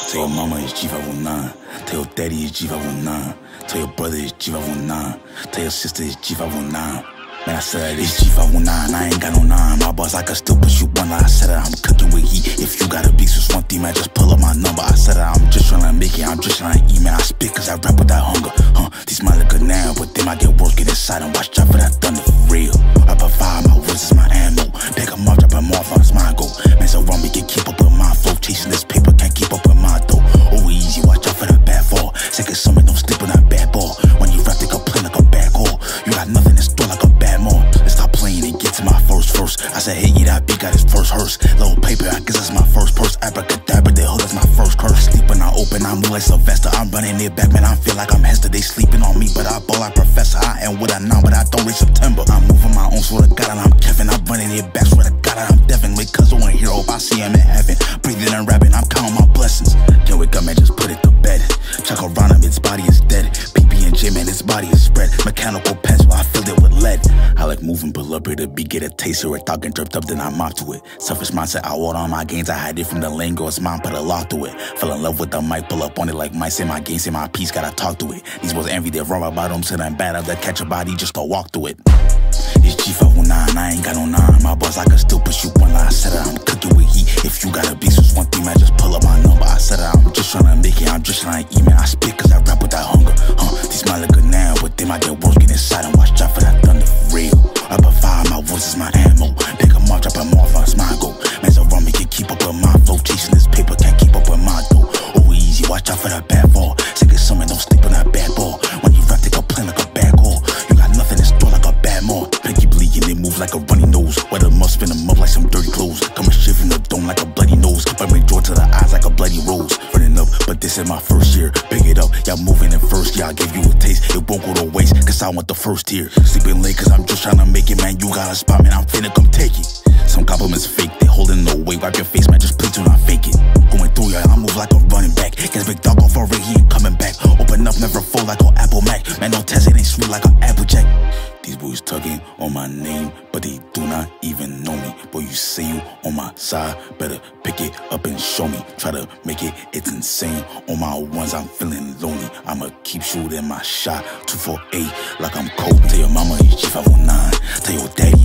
Tell your mama it's G509. Tell your daddy it's G509. Tell your brother it's G509. Tell your sister it's G509. Man, I said it's G509, I ain't got no 9. My boss, I can still push you one line. I said that I'm cooking with heat. If you got a beef with one thing, man, just pull up my number. I said that I'm just trying to make it, I'm just trying to eat, man. I spit cause I rap with that hunger. These might look good now, but they might get worse. Get inside and watch out for that thunder for real. I provide my words is my ammo. Pick them up, drop them off, it's my goal. Man, so wrong, we can keep up with my flow. Chasing this paper, can't keep up with my dough. Oh, easy, watch out for that bad fall. Second summer, don't sleep on that bad ball. When you rap, they complain like a bad call. You got nothing in store like a bad mall. Let's stop playing and get to my first verse. I said, hey, yeah, that beat got his first hearse. Little paper, I guess that's my first purse. Abracadabra, the hood is my first curse. Sleeping out open, I'm like Sylvester. I'm running it back, man, I feel like I'm Hester. They sleeping on me, but I ball like Professor. I am what I know, but I don't reach September. I'm moving my own, swear to God, and I'm Kevin. I'm running it back, swear to God, and I'm Devin. Wait, cuz I want a hero, if I see him in heaven. Breathing and rapping, I'm counting my blessings. Can't wake up, man, just put it to bed. Check around him, its body is dead. PB&J, man, its body is spread. Mechanical pencil, I filled it with lead. I like moving, but up here to be, get a taste of it. Talking dripped up, then I mop to it. Selfish mindset, I wrote on my gains. I hide it from the lingo, it's mine, put a lock to it. Fell in love with the mic, pull up on it like Mike. Say my game, say my piece, gotta talk to it. These boys envy, they're wrong about them, said I'm bad. I let catch a body, just go walk through it. It's G509, I ain't got no 9. My boss, I can still push you one line. I said that I'm cooking with heat. If you got a beast with one thing, man, just pull up my number. I said that I'm just trying to make it, I'm just trying to eat, man. I spit cause I rap with that hunger. These might look good now, but they might get worse. Get inside and watch out for that thunder for real. I provide my words is my ammo. Pick them up, drop them off, it's my goal. Man, so wrong, me can keep up with my flow. Chasing this paper, can't keep up with my dough. Oh, easy, watch out for that bad fall. Second summer, don't sleep on that bad ball. When you rap, they complain like a bad call. You got nothing in store like a bad mall. Pinky bleeding, they move like a runny nose. Weather must spin them up like some dirty clothes. Coming straight from the dome like a bloody nose. Burning jaw to the eyes like a bloody rose. Running up, but this is my first year. Pick it up, y'all moving in first. Yeah, I'll give you a taste, it won't go to waste. Cause I want the first tier. Sleeping late cause I'm just trying to make it, man. You got a spot, man, I'm finna come take it. Some compliments fake, they holding no weight. Wipe your face, man, just please do not fake it. Going through ya, I move like a running back. Gets big dog off already, he ain't coming back. Open up, never fold like an Apple Mac. Man, no test, it ain't sweet like an Applejack. These boys tugging on my name, but they do not even know me. Boy, you say you on my side, better pick it up and show me. Try to make it, it's insane. On my ones, I'm feeling lonely. I'ma keep shooting my shot, 248 like I'm Kobe. Tell your mama it's G509. Tell your daddy